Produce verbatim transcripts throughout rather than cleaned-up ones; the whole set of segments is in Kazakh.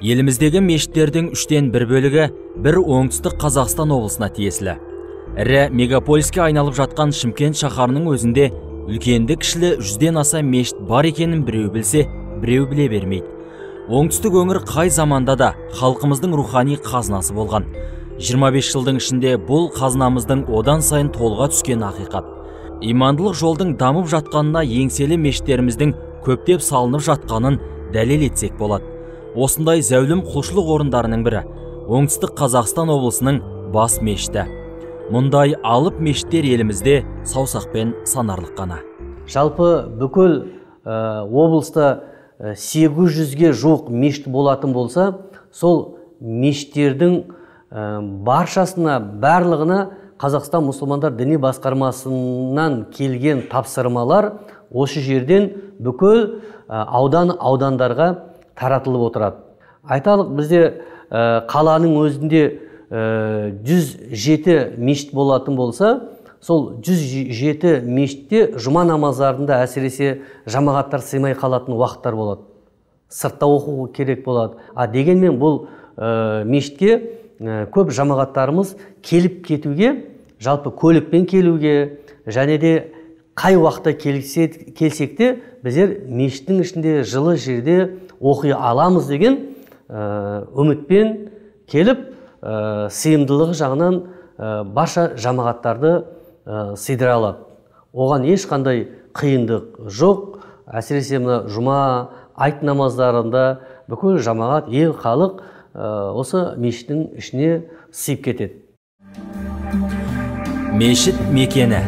Еліміздегі мешіттердің үштен бір бөлігі бір оңтүстік Қазақстан облысына тиесілі. Ірі мегаполиске айналып жатқан Шымкент шаһарының өзінде үлкенді кішілі жүзден аса мешіт бар екенін біреу білсе, біреу біле бермейді. Оңтүстік өңір қай заманда да халқымыздың рухани қазынасы болған. жиырма бес жылдың ішінде бұл қазынамыздың одан сайын толға түскен ақиқат. Имандылық жолдың дамып жатқанына еңселі мешіттеріміздің көптеп салынып жатқанын дәлел етсек болады. Осындай зәулім құлшылық орындарының бірі оңтүстік Қазақстан облысының бас мешіті. Мұндай алып мешіттер елімізде саусақпен санарлық қана. Жалпы бүкіл ә, облыста ә, сегіз жүзге жоқ мешіт болатын болса, сол мешіттердің ә, баршасына, барлығына Қазақстан мұсылмандар діни басқармасынан келген тапсырмалар осы жерден бүкіл ә, аудан аудандарға таратылып отырады. Айталық, бізде ә, қаланың өзінде жүз жеті мешіт болатын болса, сол жүз жеті мешітте жұма намаздарында әсіресе жамағаттар сыймай қалатын уақыттар болады. Сыртта оқу керек болады. А дегенмен бұл ә, мешітке ә, көп жамағаттарымыз келіп кетуге, жалпы көлікпен келуге, және де қай уақытта келсек те біздер мешіттің ішінде жылы жерде оқи аламыз деген ә, үмітпен келіп, ә, сыйымдылығы жағынан ә, барша жамағаттарды ә, сыйдыра алады. Оған ешқандай қиындық жоқ. Әсіресе мына жұма, айт намаздарында бүкіл жамағат, ел, халық ә, осы мешіттің ішіне сыйып кетеді. Мешіт мекені.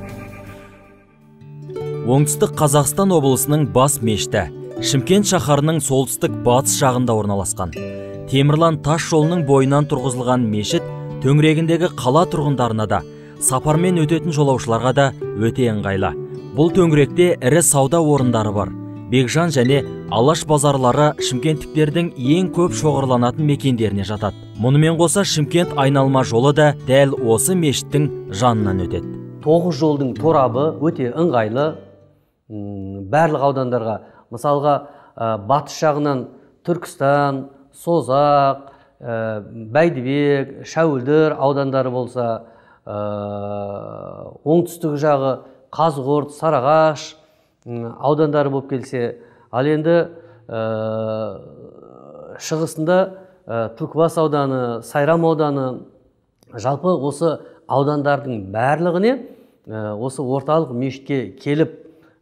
Оңтүстік Қазақстан облысының бас мешіті Шымкент шаһарының солтүстік батыс жағында орналасқан. Темірлан тас жолының бойынан тұрғызылған мешіт төңірегіндегі қала тұрғындарына да, сапармен өтетін жолаушыларға да өте ыңғайлы. Бұл төңіректе ірі сауда орындары бар. Бекжан және Алаш базарлары шымкенттіктердің ең көп шоғырланатын мекендеріне жатады. Мұнымен қоса Шымкент айналма жолы да дәл осы мешіттің жанынан өтеді. Тоғыз жолдың торабы өте ыңғайлы. Барлық аудандарға, мысалға батыс жағынан Түркістан, Созақ, Бәйдібек, Шәуілдір аудандары болса, оңтүстік жағы Қазығұрт, Сарыағаш аудандары болып келсе, ал енді шығысында Түлкібас ауданы, Сайрам ауданы, жалпы осы аудандардың барлығыне осы орталық мешітке келіп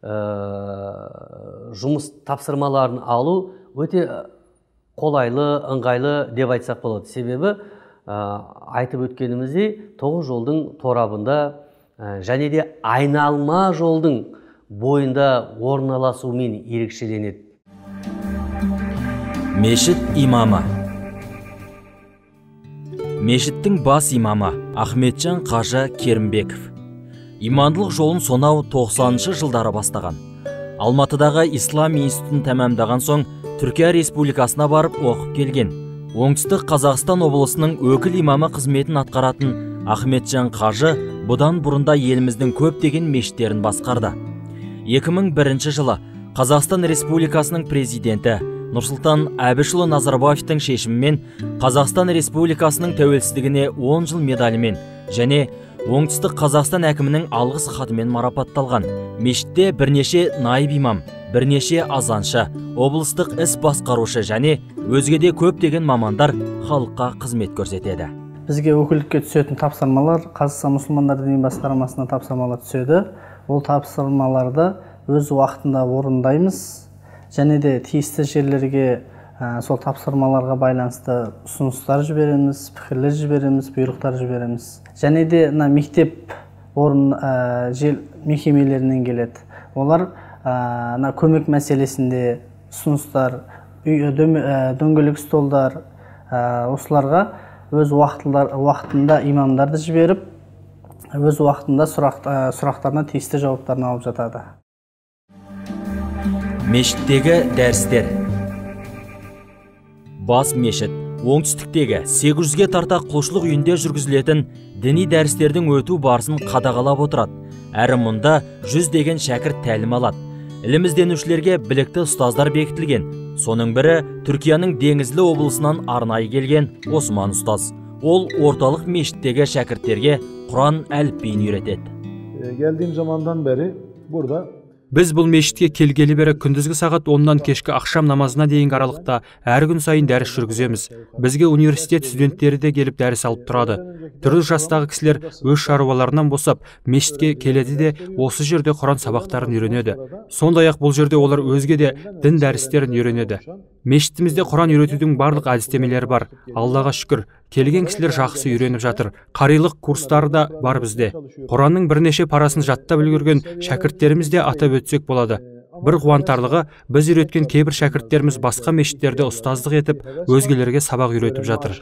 жұмыс тапсырмаларын алу өте қолайлы, ыңғайлы деп айтсақ болады. Себебі айтып өткеніміздей тоғыз жолдың торабында және де айналма жолдың бойында орналасуымен ерекшеленеді. Мешіт имамы. Мешіттің бас имамы Ахметжан Қажы Керімбеков. Имандылық жолын сонау тоқсаныншы жылдары бастаған. Алматыдағы Ислам институтын тәмамдаған соң Түркия Республикасына барып оқып келген. Оңтүстік Қазақстан облысының өкіл имамы қызметін атқаратын Ахметжан Қажы бұдан бұрында еліміздің көптеген мешіттерін басқарды. екі мың бірінші жылы Қазақстан Республикасының президенті Нұрсұлтан Әбішұлы Назарбаевтың шешімімен Қазақстан Республикасының тәуелсіздігіне он жыл медалімен және Оңтүстік Қазақстан әкімінің алғыс хатымен марапатталған. Мешітте бірнеше найып имам, бірнеше азаншы, облыстық іс басқарушы және өзгеде көптеген мамандар халыққа қызмет көрсетеді. Бізге өкілдікке түсетін тапсырмалар Қазақстан мұсылмандар діни басқармасына тапсырмалар түседі. Ол тапсырмаларды өз уақытында орындаймыз және де тиісті жерлерге ә, сол тапсырмаларға байланысты ұсыныстар жібереміз, пікірлер жібереміз, бұйрықтар жібереміз. Және де мектеп орын ә, жел мекемелерінен келеді. Олар ә, көмек мәселесінде ұсыныстар, дөңгелек столдар, ә, осыларға өз уақытында имамдарды жіберіп, өз уақытында сұрақ, ә, сұрақтарына тиісті жауаптарын алып жатады. Мешіттегі дәрістер. Бас мешіт оңтүстіктегі сегіз жүзге тарта құлшылық үйінде жүргізілетін діни дәрістердің өту барысын қадағалап отырады. Әрі мұнда жүздеген шәкірт тәлім алады. Ілім ізденушілерге білікті ұстаздар бекітілген. Соның бірі Түркияның Деңізлі облысынан арнайы келген Осман ұстаз. Ол орталық мешіттегі шәкірттерге Құран әліпбиін үйретеді. Geldiğim zamandan beri burada Біз бұл мешітке келгелі бері күндізгі сағат оннан кешкі ақшам намазына дейінгі аралықта әр күн сайын дәріс жүргіземіз. Бізге университет студенттері де келіп дәріс алып тұрады. Түрлі жастағы кісілер өз шаруаларынан босап мешітке келеді де осы жерде Құран сабақтарын үйренеді. Сондай-ақ бұл жерде олар өзге де дін дәрістерін үйренеді. Мешітімізде Құран үйретудің барлық әдістемелері бар. Аллаға шүкір, келген кісілер жақсы үйреніп жатыр. Қарилық курстары да бар бізде. Құранның бірнеше парасын жаттап үлгерген шәкірттеріміз де атап өтсек болады. Бір қуантарлығы, біз үйреткен кейбір шәкірттеріміз басқа мешіттерде ұстаздық етіп, өзгелерге сабақ үйретіп жатыр.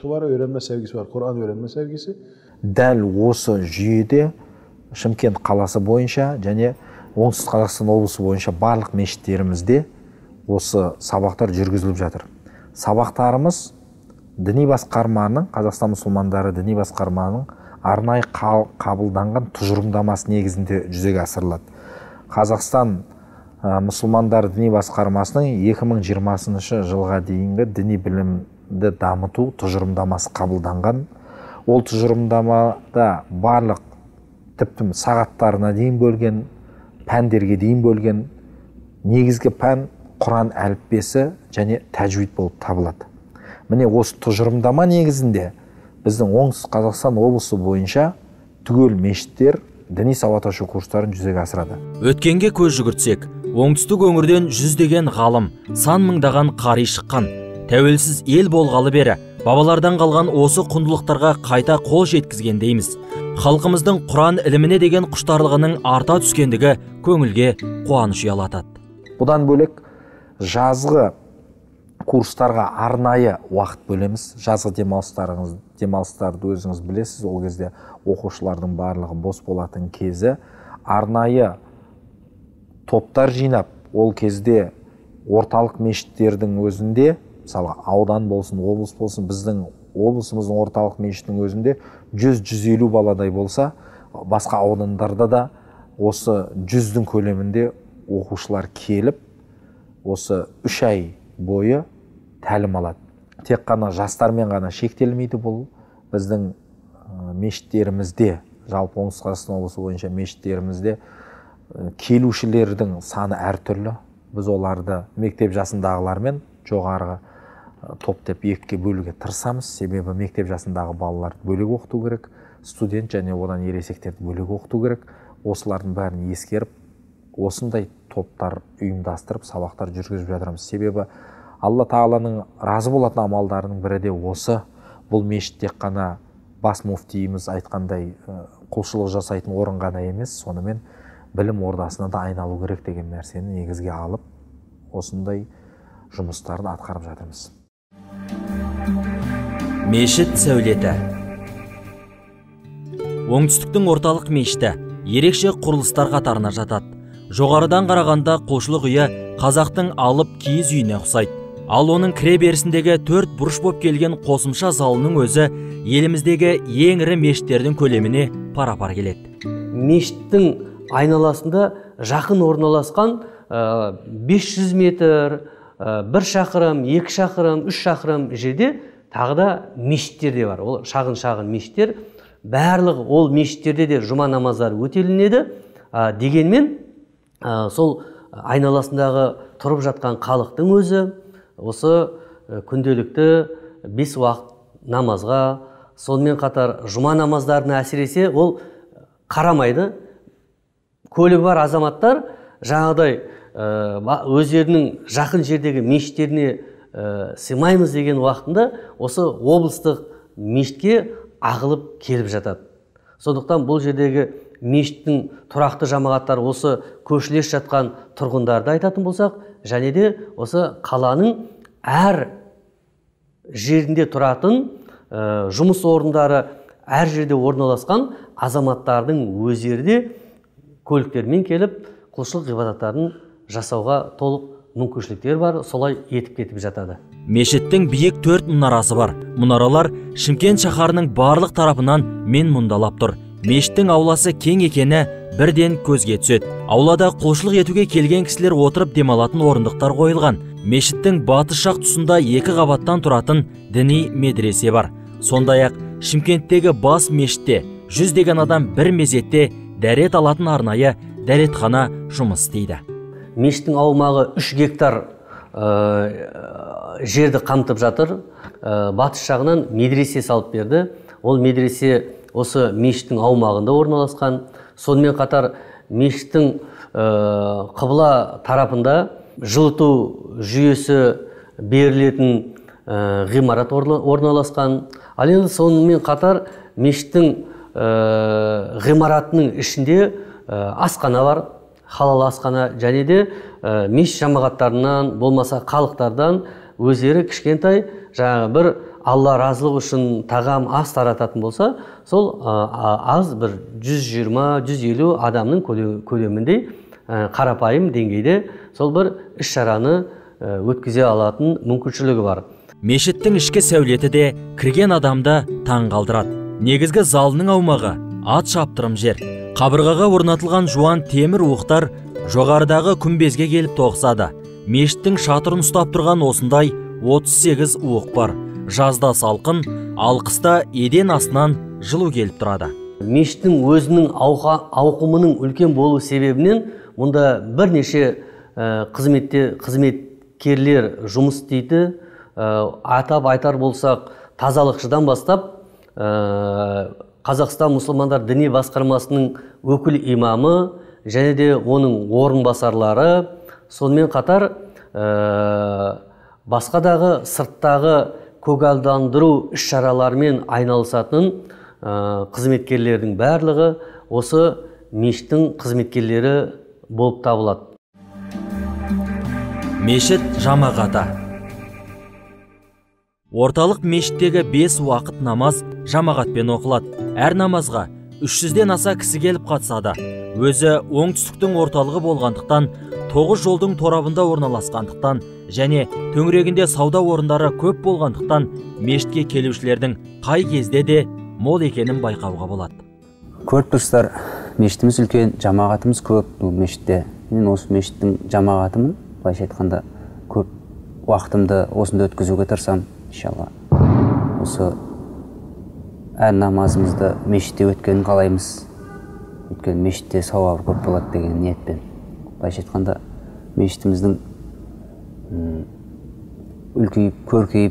Дәл осы жүйеде Шымкент қаласы бойынша және Оңтүстік Қазақстан облысы бойынша барлық мешіттерімізде осы сабақтар жүргізіліп жатыр. Сабақтарымыз діни басқарманың, Қазақстан мұсылмандары діни басқарманың арнайы қабылданған тұжырымдамасы негізінде жүзеге асырылады. Қазақстан мұсылмандары діни басқармасының екі мың жиырмасыншы жылға дейінгі діни білімді дамыту тұжырымдамасы қабылданған. Ол тұжырымдамада барлық тіпті сағаттарына дейін бөлген, пәндерге дейін бөлген, негізгі пән Құран әліппесі және тәжвид болып табылады. Міне осы тұжырымдама негізінде біздің Оңтүстік Қазақстан облысы бойынша түгел мешіттер діни сауат ашу курстарын жүзеге асырады. Өткенге көз жүгіртсек, оңтүстік өңірден жүздеген ғалым, сан мыңдаған қари шыққан. Тәуелсіз ел болғалы бері бабалардан қалған осы құндылықтарға қайта қол жеткізген дейміз. Халқымыздың Құран іліміне деген құштарлығының арта түскендігі көңілге қуаныш ұялатады. Бұдан бөлек жазғы курстарға арнайы уақыт бөлеміз. Жазғы демалыстарыңыз, демалыстарды өзіңіз білесіз, ол кезде оқушылардың барлығы бос болатын кезі. Арнайы топтар жинап, ол кезде орталық мешіттердің өзінде, мысалы аудан болсын, облыс болсын, біздің облысымыздың орталық мешіттің өзінде жүз жүз елу баладай болса, басқа аудандарда да осы жүздің көлемінде оқушылар келіп, осы үш ай бойы тәлім алады. Тек қана жастармен ғана шектелмейді бұл. Біздің мешіттерімізде, жалпы Оңтүстік Қазақстан облысы бойынша мешіттерімізде келушілердің саны әртүрлі. Біз оларды мектеп жасындағылармен жоғарғы топтап екіге бөлуге тырысамыз. Себебі мектеп жасындағы балаларды бөлек оқыту керек, студент және одан ересектерді бөлек оқыту керек. Осылардың бәрін ескеріп, осындай топтар ұйымдастырып, сабақтар жүргізіп жатырмыз. Себебі Алла Тағаланың разы болатын амалдарының бірі де осы. Бұл мешіт тек қана бас муфтиіміз айтқандай құлшылық жасайтын орын ғана емес, сонымен білім ордасына да айналу керек деген нәрсені негізге алып, осындай жұмыстарын атқарып жатырмыз. Мешіт сәулеті. Оңтүстіктің орталық мешіті ерекше құрылыстар қатарына жатады. Жоғарыдан қарағанда құлшылық үйі қазақтың алып киіз үйіне ұқсайды. Ал оның кіре берісіндегі төрт бұрыш боп келген қосымша залының өзі еліміздегі ең ірі мешіттердің көлеміне пара-пар келеді. Мешіттің айналасында жақын орналасқан бес жүз метр, бір шақырым, екі шақырым, үш шақырым жерде тағы да мешіттер де бар. Ол шағын-шағын мешіттер. Барлығы ол мешіттерде де жұма намаздары өтелінеді. Дегенмен сол айналасындағы тұрып жатқан халықтың өзі осы күнделікті бес уақыт намазға, сонымен қатар жұма намаздарына әсіресе ол қарамайды. Көлігі бар азаматтар жаңағыдай өздерінің жақын жердегі мешіттеріне сыймаймыз деген уақытында осы облыстық мешітке ағылып келіп жатады. Сондықтан бұл жердегі мешіттің тұрақты жамағаттар осы көшілес жатқан тұрғындарды айтатын болсақ, және де осы қаланың әр жерінде тұратын жұмыс орындары әр жерде орналасқан азаматтардың өздері де көліктермен келіп құлшылық ғибадаттарын жасауға толық мүмкіншіліктер бар, солай етіп кетіп жатады. Мешіттің биік төрт мұнарасы бар. Мұнаралар Шымкент шаһарының барлық тарапынан мен мұндалап тұр. Мешіттің ауласы кең екені бірден көзге түседі. Аулада құлшылық етуге келген кісілер отырып демалатын орындықтар қойылған. Мешіттің батыс жақ тұсында екі қабаттан тұратын діни медресе бар. Сондай-ақ Шымкенттегі бас мешітте жүздеген адам бір мезетте дәрет алатын арнайы дәретхана жұмыс істейді. Мешіттің аумағы үш гектар жерді қамтып жатыр. Батыс жағынан медресе салып берді. Ол медресе осы мешіттің аумағында орналасқан. Сонымен қатар мешіттің қыбла тарапында жылыту жүйесі берілетін ғимарат орналасқан. Ал енді сонымен қатар мешіттің ғимаратының ішінде асхана бар, халал асхана, және де мешіт жамағаттарынан болмаса халықтардан өздері кішкентай жаңағы бір Алла разылығы үшін тағам ас тарататын болса, сол аз бір жүз жиырма жүз елу адамның көлеміндей қарапайым деңгейде сол бір іс шараны өткізе алатын мүмкіншілігі бар. Мешіттің ішкі сәулеті де кірген адамды таң қалдырады. Негізгі залының аумағы ат шаптырым жер. Қабырғаға орнатылған жуан темір уықтар жоғарыдағы күмбезге келіп тоқсады. Мешіттің шатырын ұстап тұрған осындай отыз сегіз уық бар. Жазда салқын, ал қыста еден астынан жылу келіп тұрады. Мешіттің өзінің ауқымының үлкен болу себебінен мұнда бірнеше қызметкерлер жұмыс істейді. Атап айтар болсақ, тазалықшыдан бастап Қазақстан мұсылмандар діни басқармасының өкіл имамы және де оның орынбасарлары, сонымен қатар басқадағы сырттағы көгалдандыру іс-шараларымен айналысатын қызметкерлердің барлығы осы мешіттің қызметкерлері болып табылады. Мешіт жамағаты. Орталық мешіттегі бес уақыт намаз жамағатпен оқылады. Әр намазға үш жүзден аса кісі келіп қатысады. Өзі оңтүстіктің орталығы болғандықтан, тоғыз жолдың торабында орналасқандықтан және төңірегінде сауда орындары көп болғандықтан мешітке келушілердің қай кезде де мол екенін байқауға болады. Көріп тұрсыздар, мешітіміз үлкен, жамағатымыз көп бұл мешітте. Мен осы мешіттің жамағатымын, былайша айтқанда көп уақытымды осында өткізуге тырысамын, иншалла. Осы әр намазымызды мешітте өткенін қалаймыз. Өйткені мешітте сауабы көп болады деген ниетпен. Былайша айтқанда мешітіміздің үлкейіп, көркейіп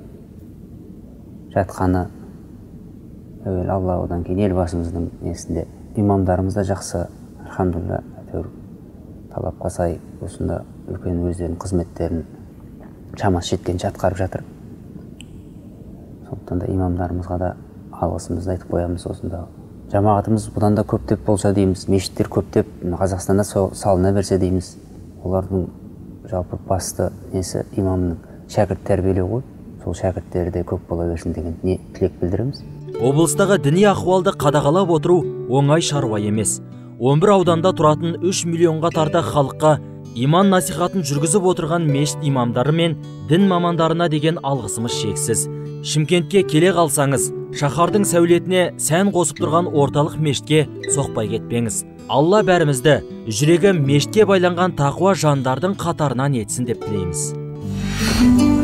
жатқаны әуел Алла, одан кейін елбасымыздың несінде. Имамдарымыз да жақсы, алхамдулилля, әйтеуір талапқа сай осында үлкен өздерінің қызметтерін шамасы жеткенше атқарып жатыр. Сондықтан да имамдарымызға да алғысымызды айтып қоямыз осында. Жамағатымыз бұдан да көптеп болса дейміз, мешіттер көптеп Қазақстанда салына берсе дейміз. Олардың жалпы басты несі имамның шәкірт тәрбиелеу ғой. Сол шәкірттері де көп бола берсін деген тілек білдіреміз. Облыстағы діни ахуалды қадағалап отыру оңай шаруа емес. он бір ауданда тұратын үш миллионға тарта халыққа иман насихатын жүргізіп отырған мешіт имамдары мен дін мамандарына деген алғысымыз шексіз. Шымкентке келе қалсаңыз, шаһардың сәулетіне сән қосып тұрған орталық мешітке соқпай кетпеңіз. Алла бәрімізді жүрегі мешітке байланған тақуа жандардың қатарынан етсін деп тілейміз.